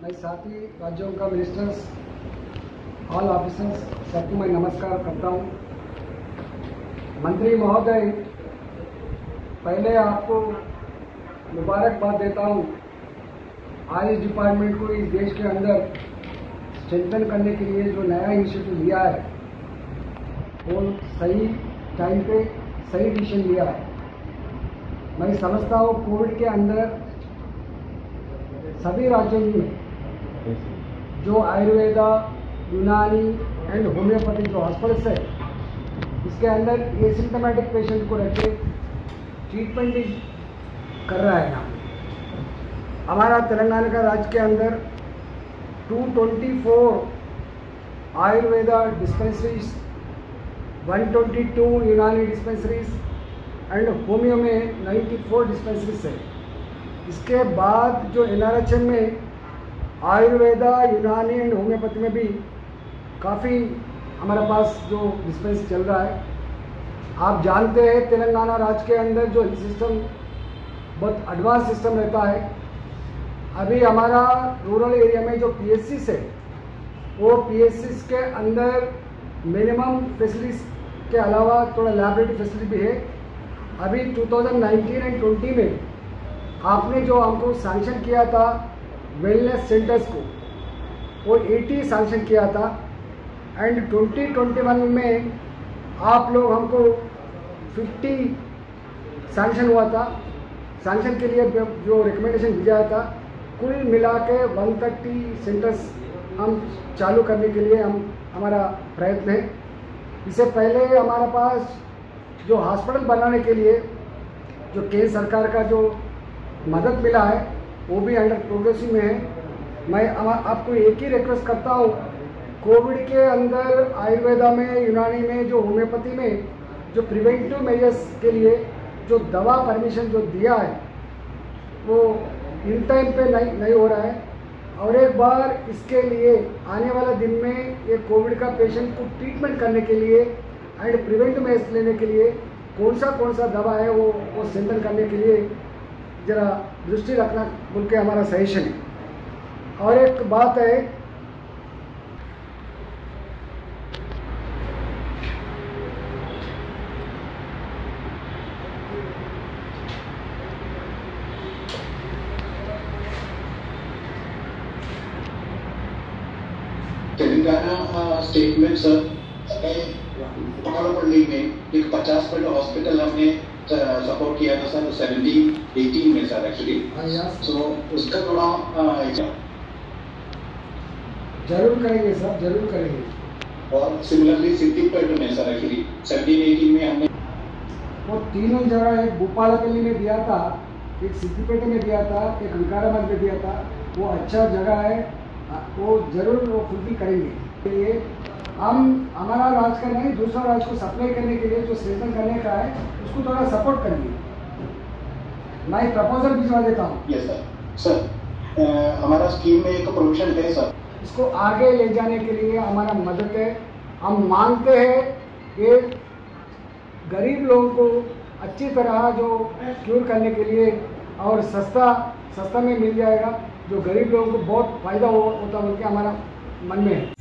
मैं साथी राज्यों का मिनिस्टर्स, ऑल ऑफिसर्स सबको मैं नमस्कार करता हूँ। मंत्री महोदय, पहले आपको मुबारकबाद देता हूँ। आयुष डिपार्टमेंट को इस देश के अंदर स्ट्रेंथन करने के लिए जो नया इनिशिएटिव लिया है वो सही टाइम पे सही डिसीजन लिया है। मैं समझता हूँ कोविड के अंदर सभी राज्यों में जो आयुर्वेदा, यूनानी एंड होम्योपैथी जो हॉस्पिटल्स है, इसके अंदर एसिम्प्टोमेटिक पेशेंट को रख के ट्रीटमेंट भी कर रहा है। यहाँ हमारा तेलंगाना का राज्य के अंदर 224 आयुर्वेदा डिस्पेंसरीज, 122 यूनानी डिस्पेंसरीज एंड होम्यो में 94 डिस्पेंसरीज है। इसके बाद जो NRHM में आयुर्वेदा, यूनानी एंड होम्योपैथी में भी काफ़ी हमारे पास जो डिस्पेंस चल रहा है। आप जानते हैं तेलंगाना राज्य के अंदर जो हेल्थ सिस्टम बहुत एडवांस सिस्टम रहता है। अभी हमारा रूरल एरिया में जो PSCs है वो PSCs के अंदर मिनिमम फैसिलिटीज के अलावा थोड़ा लैबोरेटरी फैसिलिटी भी है। अभी 2019 एंड 20 में आपने जो हमको सैंक्शन किया था वेलनेस सेंटर्स को, वो 80 सैंक्शन किया था एंड 2021 में आप लोग हमको 50 सैंक्शन हुआ था। सैंक्शन के लिए जो रिकमेंडेशन भेजा था, कुल मिला के 130 सेंटर्स हम चालू करने के लिए हमारा प्रयत्न है। इससे पहले हमारे पास जो हॉस्पिटल बनाने के लिए जो केंद्र सरकार का जो मदद मिला है वो भी अंडर प्रोग्रेसिव में है। मैं आपको एक ही रिक्वेस्ट करता हूँ, कोविड के अंदर आयुर्वेदा में, यूनानी में, जो होम्योपैथी में जो प्रिवेंटिव मेजर्स के लिए जो दवा परमिशन जो दिया है वो इन टाइम पे नहीं हो रहा है। और एक बार इसके लिए आने वाला दिन में ये कोविड का पेशेंट को ट्रीटमेंट करने के लिए एंड प्रिवेंटिव मेजर्स लेने के लिए कौन सा दवा है वो सेंटर करने के लिए ज़रा दृष्टि रखना बोल के हमारा सजेशन है। और एक बात है, तेलंगाना स्टेट में सर पकड़पल्ली में एक 50 बेड हॉस्पिटल हमने सपोर्ट किया था सर 17-18 में सर एक्चुअली। सो उसका थोड़ा जरूर करेंगे सर, जरूर करेंगे। और सिमिलरली सिद्दीपेट में सर एक्चुअली 17-18 में हमने वो तीनों जगह, एक भूपालपल्ली में दिया था, एक सिद्दीपेट में दिया था, एक विकाराबाद में दिया था। वो अच्छा जगह है, वो जरूर वो फुलफिल करेंगे। ये हमारा राज्य का नहीं, दूसरा राज्य को सप्लाई करने के लिए जो स्ट्रेंथन करने का है उसको थोड़ा सपोर्ट करिए। मैं प्रपोजल भिजवा देता हूँ। यस सर हमारा स्कीम में एक प्रोविजन है सर, इसको आगे ले जाने के लिए हमारा मदद है। हम मांगते हैं कि गरीब लोगों को अच्छी तरह जो क्यूर करने के लिए और सस्ता में मिल जाएगा, जो गरीब लोगों को बहुत फ़ायदा होता है, उनके हमारा मन में है।